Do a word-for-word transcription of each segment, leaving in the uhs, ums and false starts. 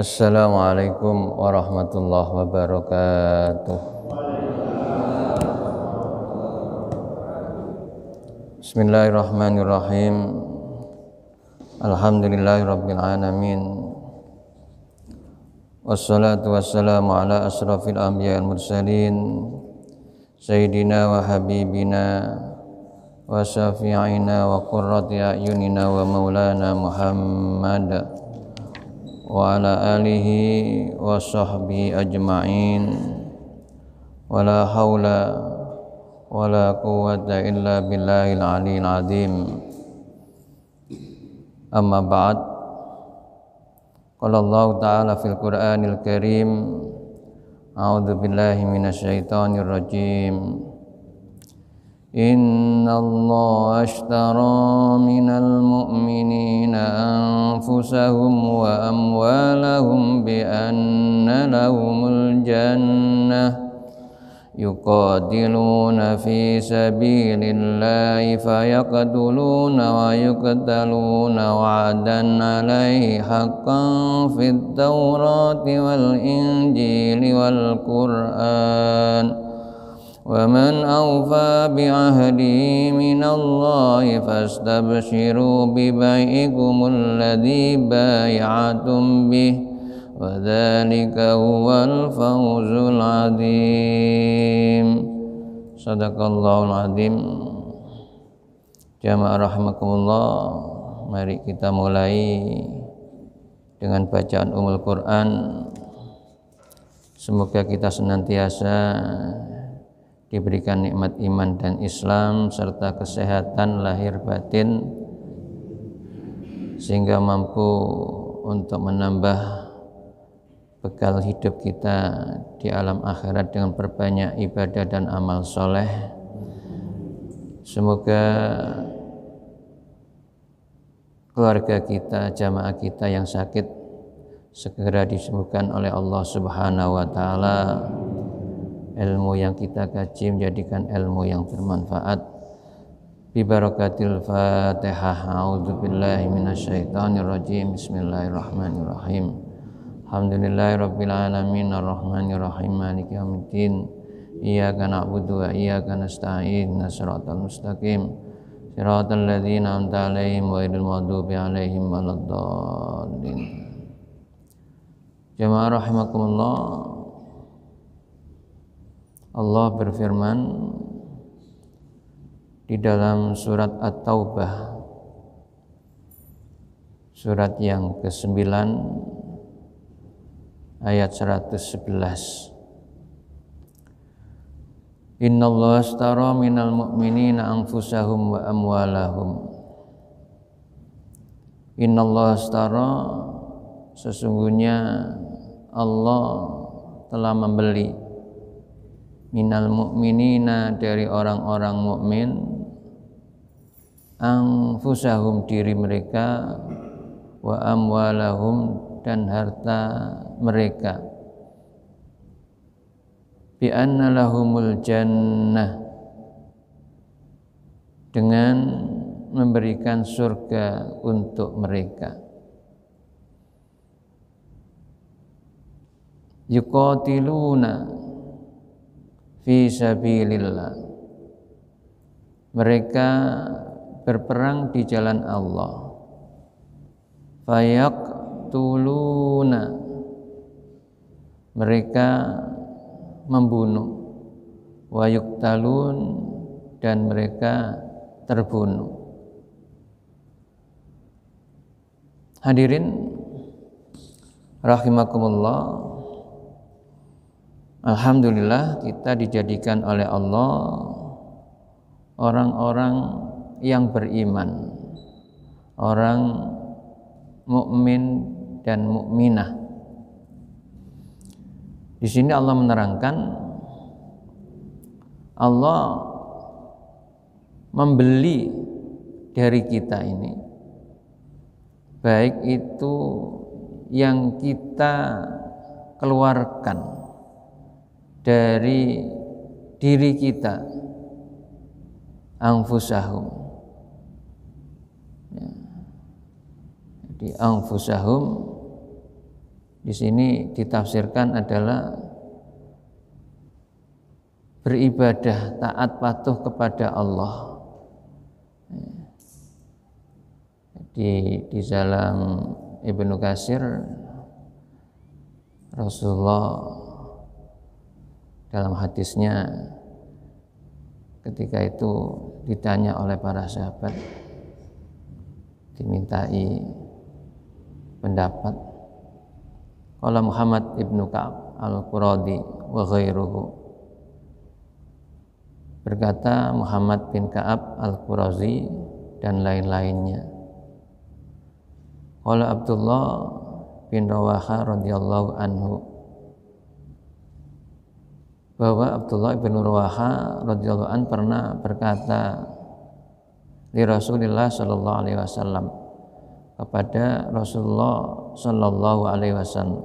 Assalamualaikum warahmatullahi wabarakatuh. Bismillahirrahmanirrahim. Alhamdulillahirabbil alamin. Wassalatu wassalamu ala asrafil anbiya'il mursalin sayyidina wa habibina wa syafi'ina wa qurrati a'yunina wa maulana Muhammad wa ala alihi wa sahbihi ajma'in. Wa la hawla wa la quwwata illa billahil aliyyil azim. Amma ba'd. Qala Allah ta'ala fil Qur'anil Karim, a'udzu billahi minasyaitonir rajim. Inna Allah ashtara minal mu'minina anfusahum wa amwalahum bi anna lahumul jannah yuqatiluna fi sabilillahi fayaqtuluna wa yuqtaluna wa'dan alaihi haqqan fit tawrati wal injili wal qur'an wa man awfa bi'ahdihi minallahi fastabshiru bibai'ikumul ladzi bai'atum bih wa dzalika huwal fawzul adzim. Shadaqallahul adzim. Jamaah rahimakumullah, mari kita mulai dengan bacaan Ummul Quran. Semoga kita senantiasa diberikan nikmat iman dan Islam serta kesehatan lahir batin sehingga mampu untuk menambah bekal hidup kita di alam akhirat dengan berbanyak ibadah dan amal soleh. Semoga keluarga kita, jamaah kita yang sakit segera disembuhkan oleh Allah Subhanahu wa taala. Ilmu yang kita kaji menjadikan ilmu yang bermanfaat. Bi barakatil Fatihah. A'udzubillahi minasyaitonir rajim. Bismillahirrahmanirrahim. Alhamdulillahirabbil alamin arrahmanir rahim maliki yaumiddin. Iyyaka na'budu wa iyyaka nasta'in. Shiratal mustaqim. Shiratal ladzina an'amta 'alaihim ghairil maghdubi 'alaihim waladdallin. Jamaah rahimakumullah. Allah berfirman di dalam surat At-Taubah, surat yang kesembilan ayat seratus sebelas. Innallaha ashtara minal mu'minina anfusahum wa amwalahum. Innallaha ashtara, sesungguhnya Allah telah membeli minal mu'minina, dari orang-orang mukmin, anfusahum, diri mereka, wa amwalahum, dan harta mereka, bi anna lahumul jannah, dengan memberikan surga untuk mereka. Yuqatiluna fi sabilillah, mereka berperang di jalan Allah. Fayaqtuluna, mereka membunuh. Wa yuqtalun, dan mereka terbunuh. Hadirin rahimakumullah, alhamdulillah kita dijadikan oleh Allah orang-orang yang beriman, orang mukmin dan mukminah. Di sini Allah menerangkan Allah membeli dari kita ini, baik itu yang kita keluarkan dari diri kita, anfusahum, ya. Jadi anfusahum di sini ditafsirkan adalah beribadah, taat patuh kepada Allah. Di di dalam Ibnu Katsir, Rasulullah dalam hadisnya ketika itu ditanya oleh para sahabat, dimintai pendapat. Qala Muhammad ibnu Ka'ab al-Quradi wa ghairuhu, berkata Muhammad bin Ka'ab al-Qurazi dan lain-lainnya. Qala Abdullah bin Rawaha radhiyallahu anhu, bahwa Abdullah bin Rawaha radhiyallahu anhu pernah berkata li Rasulillah sallallahu alaihi wasallam, kepada Rasulullah sallallahu alaihi wasallam,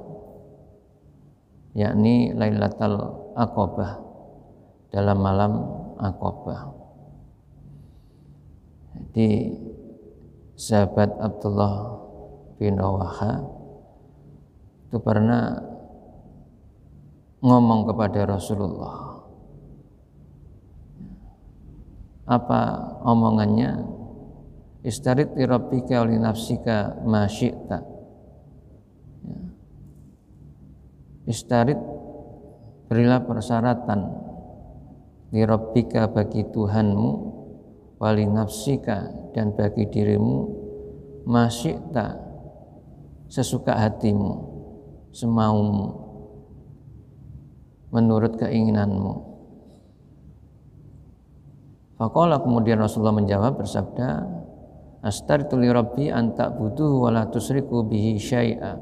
yakni Lailatul Aqabah, dalam malam Aqabah. Jadi sahabat Abdullah bin Rawaha itu pernah ngomong kepada Rasulullah. Apa omongannya? Istarid li rabbika wa li nafsika ma syi'ta. Istarid, berilah persyaratan, li rabbika, bagi Tuhanmu, wa li nafsika, dan bagi dirimu, ma syi'ta, sesuka hatimu, semaumu, menurut keinginanmu. Faqala, kemudian Rasulullah menjawab bersabda, astaritu li rabbi an ta'buduhu wa la tusriku bihi syai'a.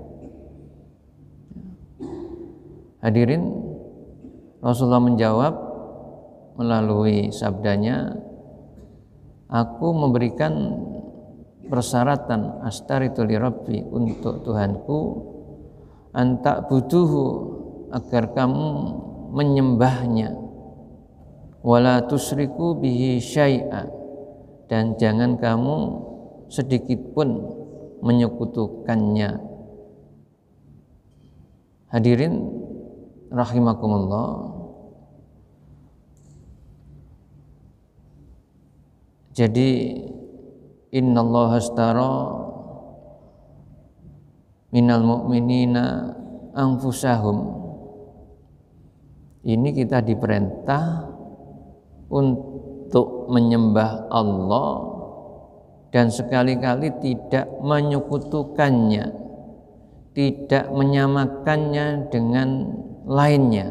Hadirin, Rasulullah menjawab melalui sabdanya, aku memberikan persyaratan astaritu li rabbi, untuk Tuhanku, an ta'buduhu, agar kamu menyembahnya, wala tusriku bihi syai'a, dan jangan kamu sedikit pun menyekutukannya. Hadirin rahimakumullah, jadi innallaha astara minal mu'minina anfusahum, ini kita diperintah untuk menyembah Allah dan sekali-kali tidak menyekutukannya, tidak menyamakannya dengan lainnya.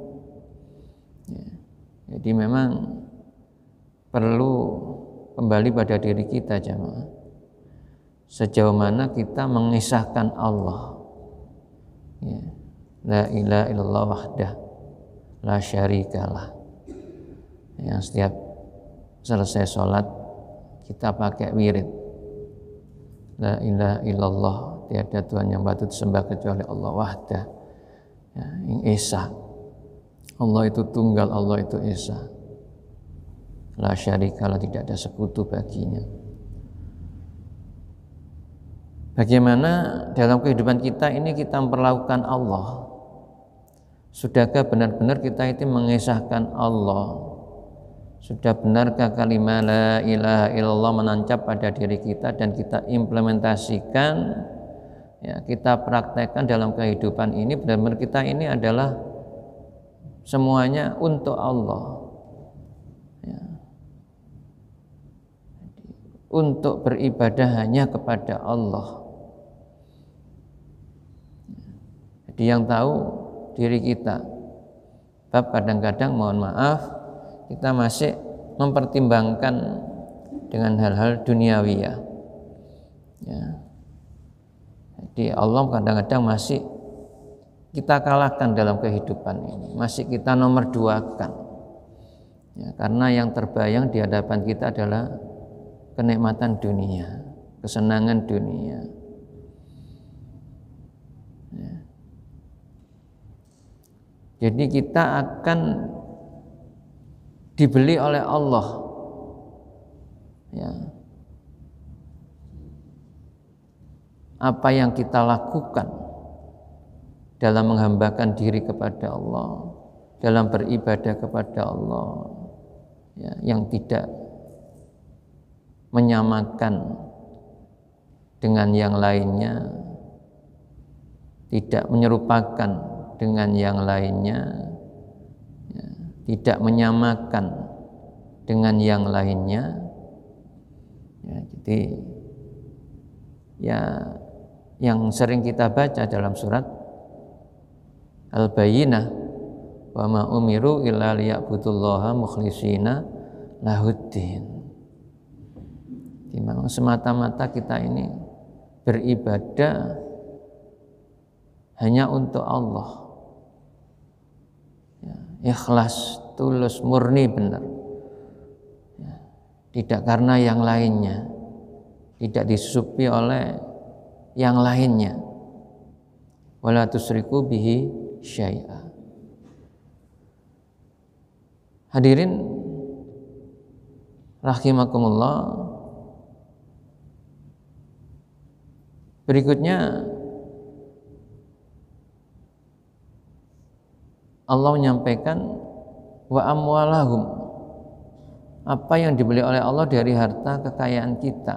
Jadi memang perlu kembali pada diri kita, jamaah. Sejauh mana kita mengisahkan Allah. Ya. La ilaha illallah wahdah la syarikalah. Yang setiap selesai sholat kita pakai wirid, la ilaha illallah, tiada Tuhan yang patut disembah kecuali Allah wahdah, ya, yang esa. Allah itu tunggal, Allah itu esa. La syarikalah, tidak ada sekutu baginya. Bagaimana dalam kehidupan kita ini kita memperlakukan Allah? Sudahkah benar-benar kita itu mengesahkan Allah? Sudah benarkah kalimat la ilaha illallah menancap pada diri kita dan kita implementasikan, ya, kita praktekkan dalam kehidupan ini? Benar-benar kita ini adalah semuanya untuk Allah, ya, untuk beribadah hanya kepada Allah. Jadi yang tahu diri kita. Bab kadang-kadang, mohon maaf, kita masih mempertimbangkan dengan hal-hal duniawiyah, ya. Jadi Allah kadang-kadang masih kita kalahkan dalam kehidupan ini, masih kita nomor duakan, ya, karena yang terbayang di hadapan kita adalah kenikmatan dunia, kesenangan dunia, ya. Jadi kita akan dibeli oleh Allah, ya, apa yang kita lakukan dalam menghambakan diri kepada Allah, dalam beribadah kepada Allah, ya, yang tidak menyamakan dengan yang lainnya, tidak menyerupakan dengan yang lainnya, ya, tidak menyamakan dengan yang lainnya, ya, jadi ya yang sering kita baca dalam surat Al-Bayyinah, wa ma umiru illa liya'budullaha mukhlishina lahuddin. Memang semata-mata kita ini beribadah hanya untuk Allah, ya, ikhlas, tulus, murni, benar, ya, tidak karena yang lainnya, tidak disusupi oleh yang lainnya. Wala tusriku bihi syai'a. Hadirin rahimakumullah, berikutnya Allah menyampaikan wa amwalahum, apa yang dibeli oleh Allah dari harta kekayaan kita.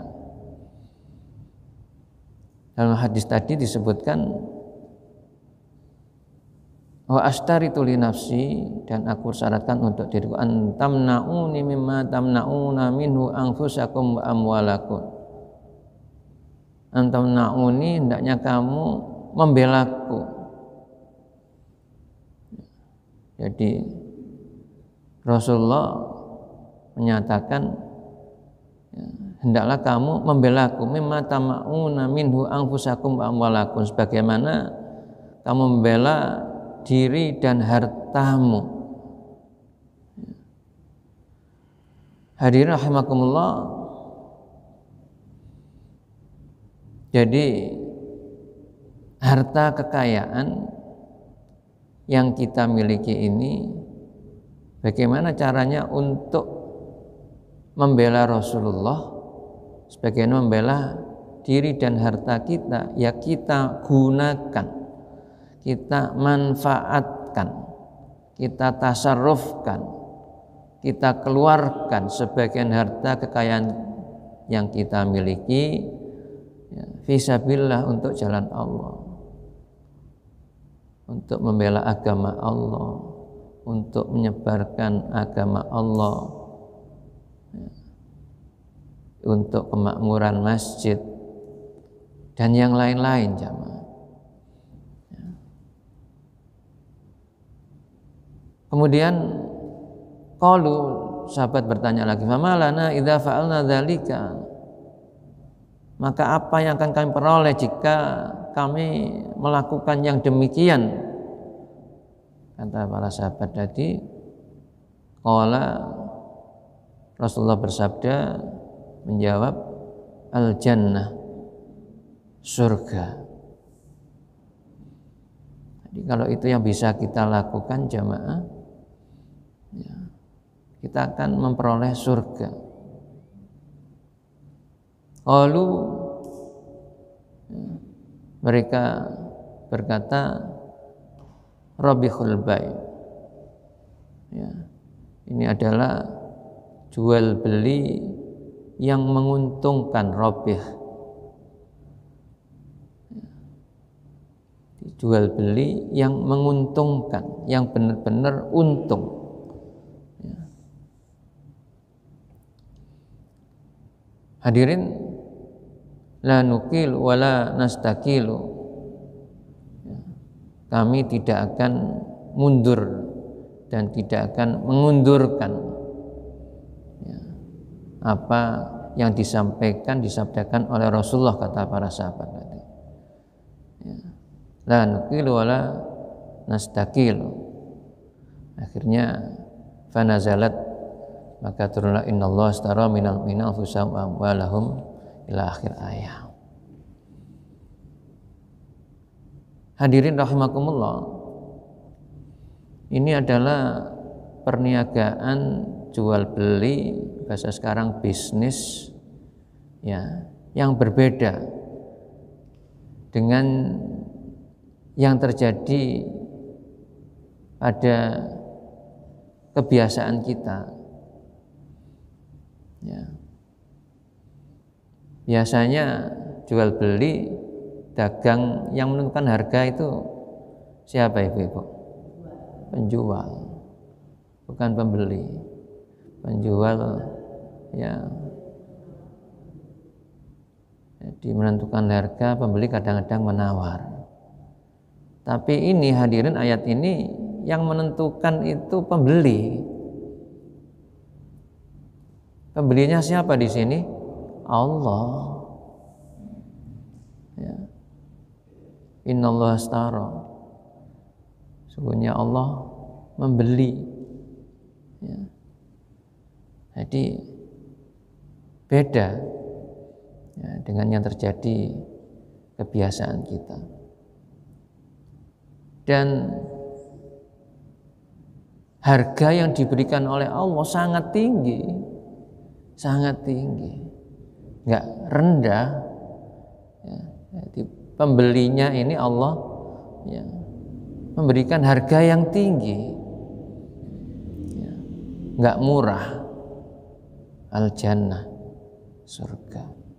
Dalam hadis tadi disebutkan wa ashtaritu li nafsi, dan aku syaratkan untuk diriku an tamna'uni mimma tamna'una minhu anfusakum wa amwalakum. An tamna'uni, hendaknya kamu membelaku. Jadi Rasulullah menyatakan, ya, hendaklah kamu membelaku mimma tama'una minhu anfusakum wa amwalakum, sebagaimana kamu membela diri dan hartamu. Hadirin rahimakumullah, jadi harta kekayaan yang kita miliki ini, bagaimana caranya untuk membela Rasulullah, sebagaimana membela diri dan harta kita, ya kita gunakan, kita manfaatkan, kita tasarrufkan, kita keluarkan sebagian harta kekayaan yang kita miliki, ya, fisabilillah, untuk jalan Allah, untuk membela agama Allah, untuk menyebarkan agama Allah, ya, untuk kemakmuran masjid dan yang lain-lain, jamaah. Ya. Kemudian qalu, sahabat bertanya lagi, fama lana idza fa'alna dzalika, maka apa yang akan kami peroleh jika kami melakukan yang demikian? Kata para sahabat tadi, qala, Rasulullah bersabda, menjawab, al jannah, surga. Jadi kalau itu yang bisa kita lakukan, jamaah, ya, kita akan memperoleh surga. Qalu, ya, mereka berkata, rabihul bai', ya, ini adalah jual beli yang menguntungkan. Rabih, ya, jual beli yang menguntungkan, yang benar-benar untung, ya. Hadirin, la nukil wala nastakilu, ya, kami tidak akan mundur dan tidak akan mengundurkan, ya, apa yang disampaikan, disabdakan oleh Rasulullah, kata para sahabat tadi, ya. La nukilu wala nastakilu. Akhirnya fanazalat, maka turunlah innallaha astara minal minal anfusahum wa amwalahum ila akhir ayat. Hadirin rahimakumullah, ini adalah perniagaan jual beli, bahasa sekarang bisnis, ya, yang berbeda dengan yang terjadi pada kebiasaan kita. Ya. Biasanya jual beli, dagang, yang menentukan harga itu siapa ibu-ibu? Penjual, bukan pembeli. Penjual ya, jadi menentukan harga, pembeli kadang-kadang menawar. Tapi ini hadirin, ayat ini yang menentukan itu pembeli. Pembelinya siapa di sini? Allah. Ya. Innallaha astara. Sesungguhnya Allah membeli. Ya. Jadi beda ya, dengan yang terjadi kebiasaan kita. Dan harga yang diberikan oleh Allah sangat tinggi, sangat tinggi, nggak rendah. Ya, jadi pembelinya ini Allah ya, memberikan harga yang tinggi, ya, nggak murah. Al-Jannah, surga.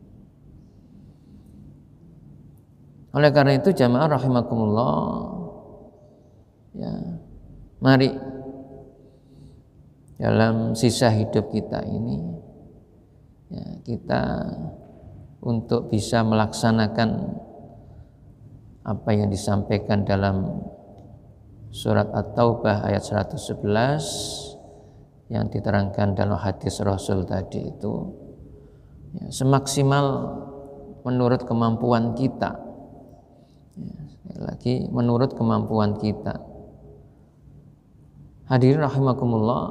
Oleh karena itu jamaah rahimakumullah, ya, mari dalam sisa hidup kita ini ya, kita untuk bisa melaksanakan apa yang disampaikan dalam surat At-Taubah ayat seratus sebelas yang diterangkan dalam hadis Rasul tadi itu ya, semaksimal menurut kemampuan kita ya, sekali lagi menurut kemampuan kita. Hadirin rahimakumullah,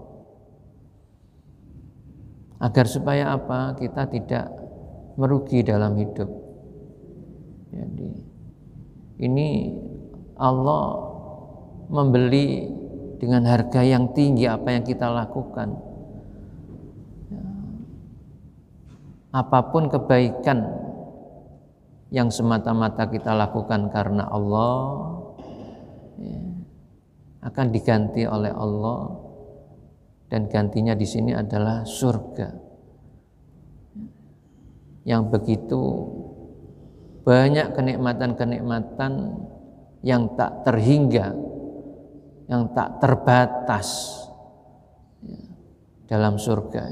agar supaya apa? Kita tidak merugi dalam hidup. Jadi ini Allah membeli dengan harga yang tinggi apa yang kita lakukan. Ya. Apapun kebaikan yang semata-mata kita lakukan karena Allah ya, akan diganti oleh Allah, dan gantinya di sini adalah surga yang begitu banyak kenikmatan-kenikmatan yang tak terhingga, yang tak terbatas ya, dalam surga.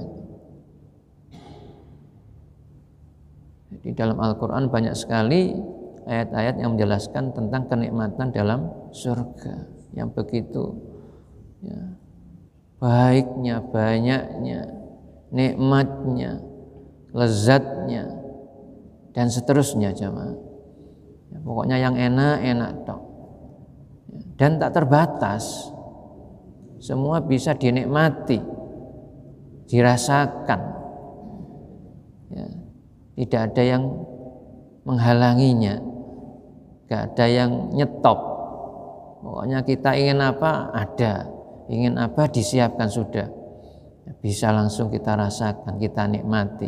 Di dalam Al-Quran banyak sekali ayat-ayat yang menjelaskan tentang kenikmatan dalam surga yang begitu ya, baiknya, banyaknya, nikmatnya, lezatnya, dan seterusnya jemaah. Ya, pokoknya yang enak-enak tok. Dan tak terbatas, semua bisa dinikmati, dirasakan ya, tidak ada yang menghalanginya, tidak ada yang nyetop. Pokoknya kita ingin apa ada, ingin apa disiapkan sudah, bisa langsung kita rasakan, kita nikmati.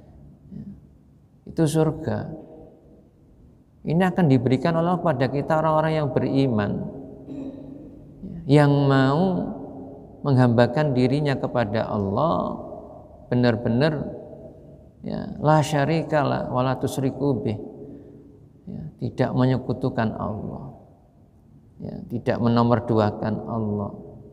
Itu surga. Ini akan diberikan Allah pada kita orang-orang yang beriman, yang mau menghambakan dirinya kepada Allah benar-benar ya, la syarika la wala tusyriku bih, ya, tidak menyekutukan Allah, ya, tidak menomorduakan Allah.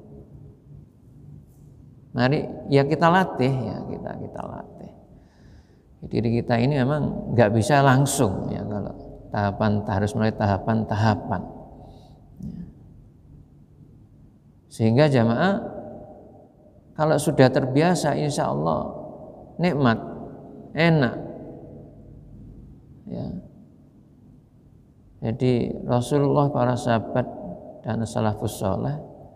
Mari ya kita latih, ya kita kita latih. Diri kita ini memang nggak bisa langsung ya, kalau tahapan harus melalui tahapan-tahapan. Sehingga jamaah kalau sudah terbiasa insya Allah nikmat, enak ya. Jadi Rasulullah, para sahabat dan salafus saleh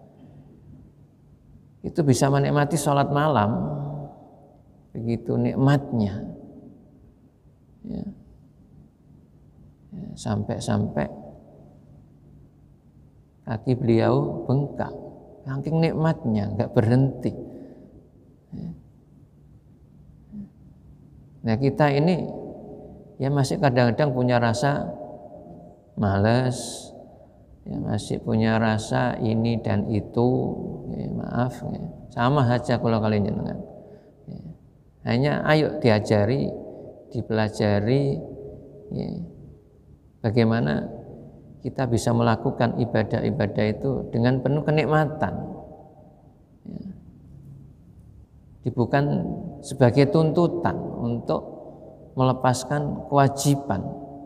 itu bisa menikmati sholat malam, begitu nikmatnya ya. Ya, sampai-sampai kaki beliau bengkak, saking nikmatnya, nggak berhenti. Nah kita ini ya masih kadang-kadang punya rasa malas, ya, masih punya rasa ini dan itu, ya, maaf, ya, sama saja kalau kalian jenengan. Ya, hanya ayo diajari, dipelajari, ya, bagaimana kita bisa melakukan ibadah-ibadah itu dengan penuh kenikmatan, ya, bukan sebagai tuntutan untuk melepaskan kewajiban,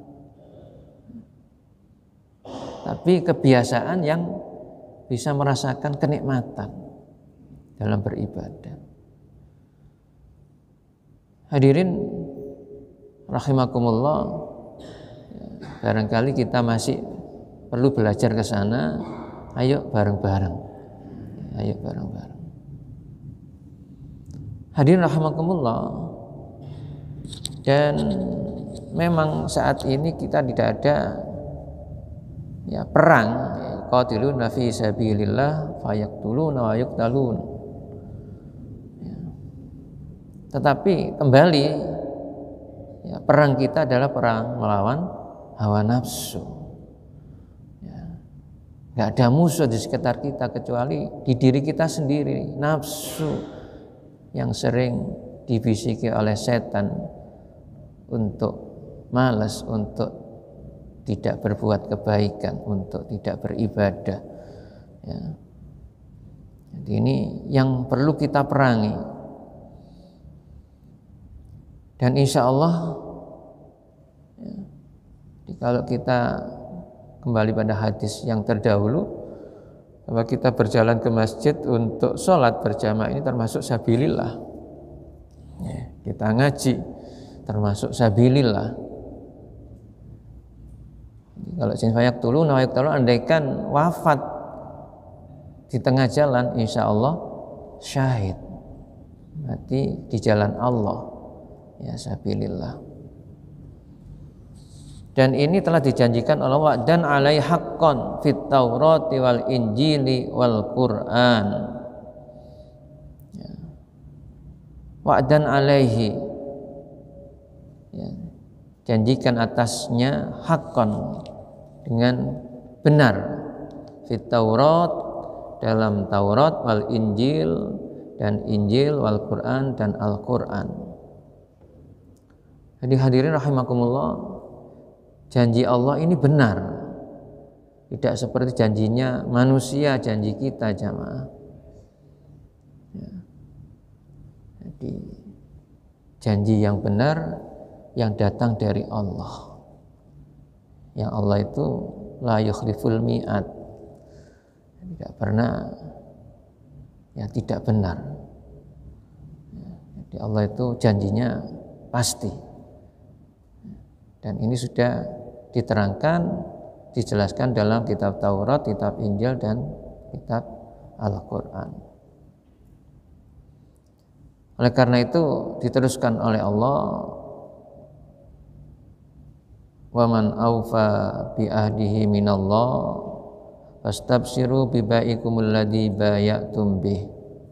tapi kebiasaan yang bisa merasakan kenikmatan dalam beribadah. Hadirin rahimakumullah, ya, barangkali kita masih perlu belajar ke sana. Ayo bareng-bareng, ayo bareng-bareng. Hadirin rahimakumullah, dan memang saat ini kita tidak ada, ya, perang, qatiluna fi sabilillah fayaqtuluna wa yuqtalun. Ya. Tetapi kembali, ya, perang kita adalah perang melawan hawa nafsu. Gak ada musuh di sekitar kita kecuali di diri kita sendiri, nafsu yang sering dibisiki oleh setan untuk malas, untuk tidak berbuat kebaikan, untuk tidak beribadah, ya. Jadi ini yang perlu kita perangi, dan insya Allah, ya, kalau kita kembali pada hadis yang terdahulu, bahwa kita berjalan ke masjid untuk sholat berjamaah ini termasuk sabilillah, ya, kita ngaji termasuk sabilillah. Kalau jin fayak tulu nawaik tulu, andaikan wafat di tengah jalan, insya Allah syahid, mati di jalan Allah, ya, sabilillah. Dan ini telah dijanjikan oleh Allah, dan alai haqqan fit taurati wal injili wal Qur'an, ya. Wa'dan alaihi, ya, janjikan atasnya, haqqan, dengan benar, fit taurat, dalam Taurat, wal injil, dan Injil, wal Qur'an, dan Al-Qur'an. Jadi hadirin rahimakumullah, janji Allah ini benar, tidak seperti janjinya manusia, janji kita jamaah, ya. Jadi janji yang benar yang datang dari Allah, yang Allah itu la yukhliful mi'ad, tidak pernah, ya, tidak benar, ya. Jadi Allah itu janjinya pasti, dan ini sudah diterangkan, dijelaskan dalam kitab Taurat, kitab Injil, dan kitab Al-Quran. Oleh karena itu diteruskan oleh Allah, wa man awfa bi ahdihi minallah fastabshiru bi baikumul ladzi bayatum bih.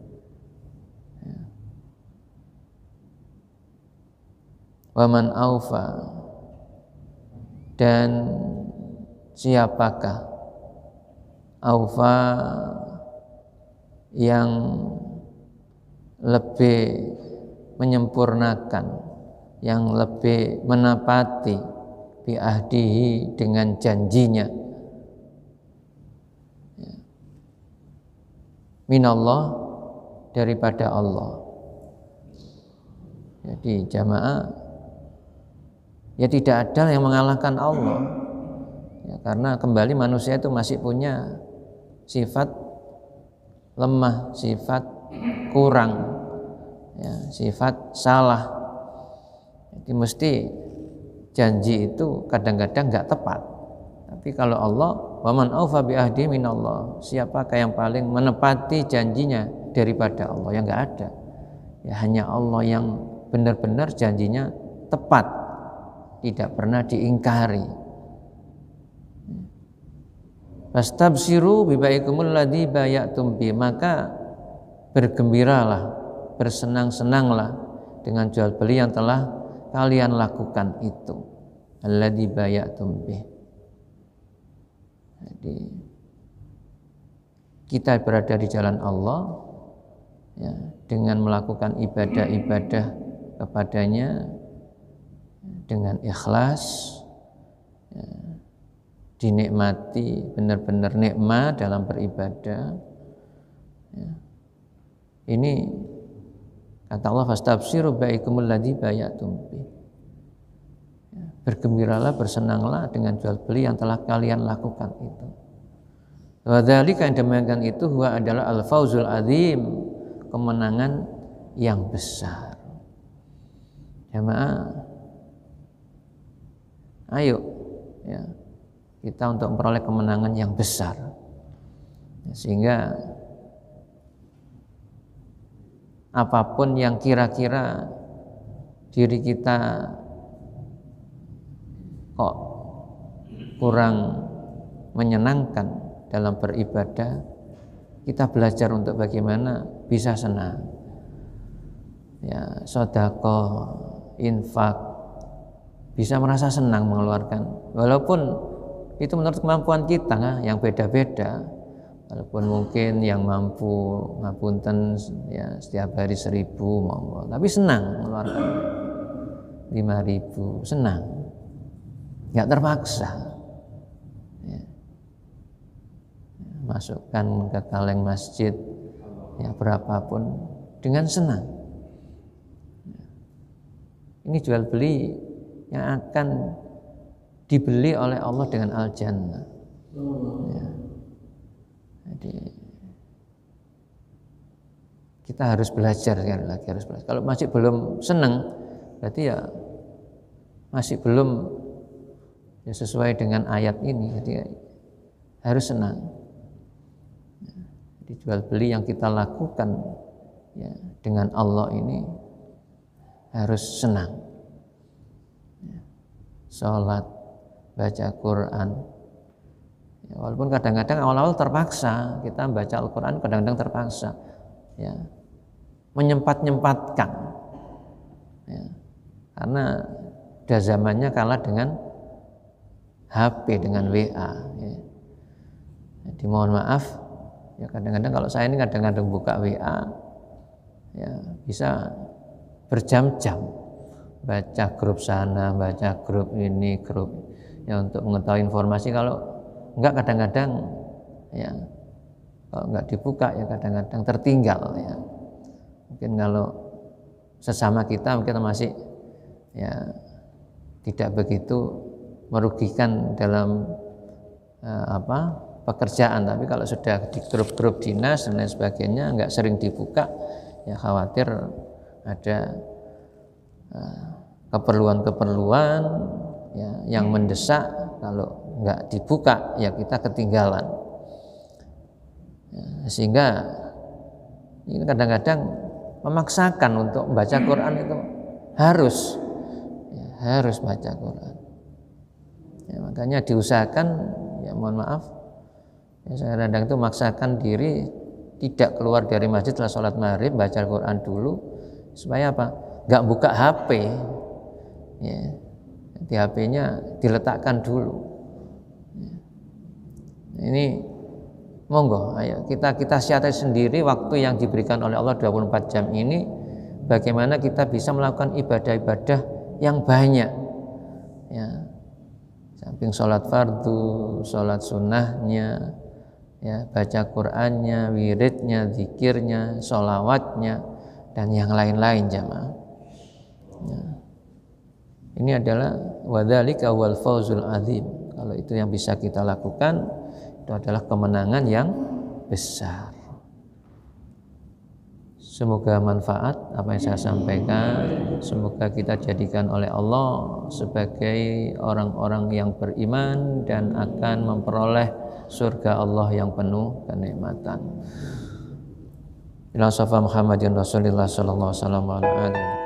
Wa man awfa, dan siapakah aufa yang lebih menyempurnakan, yang lebih menepati bi ahdihi, dengan janjinya, minallah, daripada Allah. Jadi jamaah, ya, tidak ada yang mengalahkan Allah, ya, karena kembali manusia itu masih punya sifat lemah, sifat kurang, ya, sifat salah. Jadi mesti janji itu kadang-kadang nggak tepat. Tapi kalau Allah, waman aufa bi ahdi minallah, siapakah yang paling menepati janjinya daripada Allah? Yang nggak ada. Ya, hanya Allah yang benar-benar janjinya tepat, tidak pernah diingkari. Fastabshiru bi baikumul ladzi bayatum bi, maka bergembiralah, bersenang-senanglah dengan jual beli yang telah kalian lakukan itu. Alladzi bayatum bi. Jadi kita berada di jalan Allah ya, dengan melakukan ibadah-ibadah kepadanya dengan ikhlas ya, dinikmati benar-benar nikmat dalam beribadah ya. Ini kata Allah, fastabshiru baikumul ladzi bayatum bi. Bergembiralah, bersenanglah dengan jual beli yang telah kalian lakukan itu. Wa dzalika, yang demikian itu huwa adalah al-fauzul azim, kemenangan yang besar. Jamaah, ayo ya, kita untuk memperoleh kemenangan yang besar. Sehingga apapun yang kira-kira diri kita kok kurang menyenangkan dalam beribadah, kita belajar untuk bagaimana bisa senang. Ya, sedekah, infak, bisa merasa senang mengeluarkan, walaupun itu menurut kemampuan kita yang beda-beda. Walaupun mungkin yang mampu ngapunten ya setiap hari seribu monggo, tapi senang mengeluarkan lima ribu, senang, nggak terpaksa ya. Masukkan ke kaleng masjid ya berapapun dengan senang. Ini jual beli yang akan dibeli oleh Allah dengan al-jannah ya. Jadi kita harus belajar sekali lagi, harus belajar. Kalau masih belum senang, berarti ya masih belum ya sesuai dengan ayat ini. Jadi harus senang. Jadi jual beli yang kita lakukan ya dengan Allah ini harus senang. Sholat, baca Quran. Ya, walaupun kadang-kadang awal-awal terpaksa kita baca Al-Quran, kadang-kadang terpaksa ya, menyempat-nyempatkan ya, karena udah zamannya kalah dengan H P, dengan W A ya. Jadi mohon maaf ya, kadang-kadang kalau saya ini kadang-kadang buka W A ya bisa berjam-jam baca grup sana, baca grup ini, grup ya untuk mengetahui informasi. Kalau enggak kadang-kadang ya kalau enggak dibuka ya kadang-kadang tertinggal ya. Mungkin kalau sesama kita mungkin masih ya tidak begitu merugikan dalam eh, apa pekerjaan, tapi kalau sudah di grup-grup dinas dan lain sebagainya enggak sering dibuka ya khawatir ada eh, keperluan-keperluan ya yang mendesak. Kalau nggak dibuka ya kita ketinggalan ya, sehingga ini kadang-kadang memaksakan untuk membaca Quran itu harus ya, harus baca Quran ya, makanya diusahakan ya mohon maaf ya, saya kadang itu memaksakan diri tidak keluar dari masjid setelah sholat maghrib, baca Quran dulu supaya apa, nggak buka H P ya, di H P-nya diletakkan dulu. Ini monggo ayo kita kita siasati sendiri waktu yang diberikan oleh Allah dua puluh empat jam ini, bagaimana kita bisa melakukan ibadah-ibadah yang banyak ya, samping sholat fardu, sholat sunnahnya ya, baca Qur'annya, wiridnya, zikirnya, sholawatnya dan yang lain-lain jamaah ya. Ini adalah wadzalika wal fauzul azim. Kalau itu yang bisa kita lakukan, itu adalah kemenangan yang besar. Semoga manfaat apa yang saya sampaikan. Semoga kita jadikan oleh Allah sebagai orang-orang yang beriman dan akan memperoleh surga Allah yang penuh kenikmatan. Ila safa Muhammadin Rasulillah sallallahu alaihi wasallam.